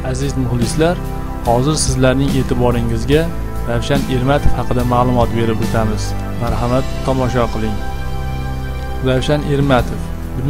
Aziz muxlislar, hozir sizlarning e'tiboringizga Ravshan Ermatov haqida ma'lumot berib o'tamiz. Marhamat, tomosha qiling. Ravshan Ermatov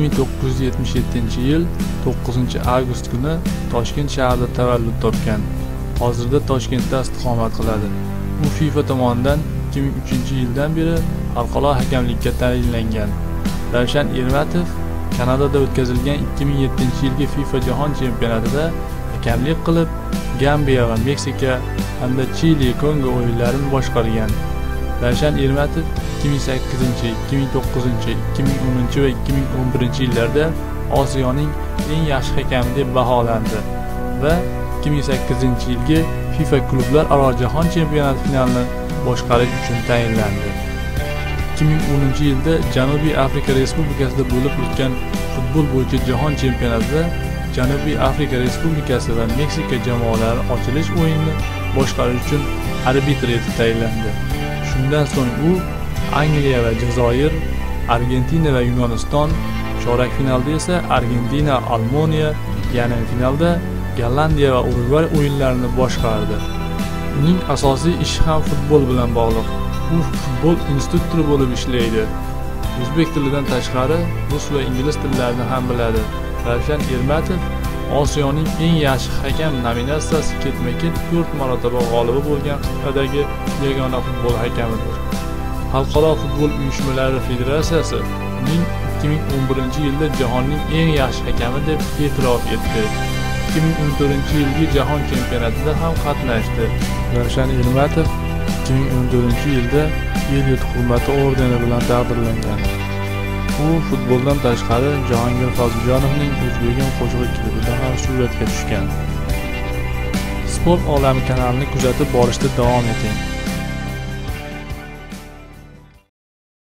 1977-yil 9-avgust kuni Toshkent shahrida tavallud topgan. Hozirda Toshkentda istiqomat qiladi. U FIFA tomonidan 2003-yildan beri xalqaro hakamlikka tayinlangan. Ravshan Ermatov Kanadada o'tkazilgan 2007-yilgi FIFA Jahon Chempionatida hakamlik qilib, Gambiya va Meksika hamda Chili, Kongo o'yinlarini boshqargan. Ravshan Ermatov 2008, 2009, 2010 va 2011-yillarda Osiyoning eng yaxshi hakami deb baholandi va 2008-yilgi FIFA klublar aro jahon chempionati finalini boshqarish uchun tayinlandi. 2010-yilda Janubiy Afrika Respublikasida bo'lib o'tgan futbol bo'yicha jahon chempionatida Janubiy Afrika Respublikasi va Meksika jamoalari ochilish o'yinini boshqarish uchun arbitr etib tayinlandi. Shundan so'ng u Angliya va Jazoir, Argentina va Yunoniston, chorak finalda esa Argentina, Almaniya, yarim finalda Gollandiya va Urugvay o'yinlarini boshqardi. Uning asosiy ishi ham futbol bilan bog'liq. U futbol instruktori bo'lib ishlaydi. O'zbek tilidan tashqari rus va ingliz tillarini ham biladi. Ravshan Ermatov Osiyoning eng yaxshi hakam nominatsiyasi ketma-ket 4 marotaba g'olibi bo'lgan qit'adagi yagona futbol hakamidir. Xalqaro futbol uyushmalari federatsiyasi uning 2011-yilda jahonning eng yaxshi hakami deb e'tirof etdi. 2014-yilgi jahon chempionatida ham qatnashdi. Ravshan Ermatov 2014-yilda Elliot hurmati ordeni bilan taqdirlangan. U futboldan tashqari Jahongir Foziljonovning O'zbegim qo'shig'i klubida ham suratga tushgan. Sport olami kanalini kuzatib borishda davom eting.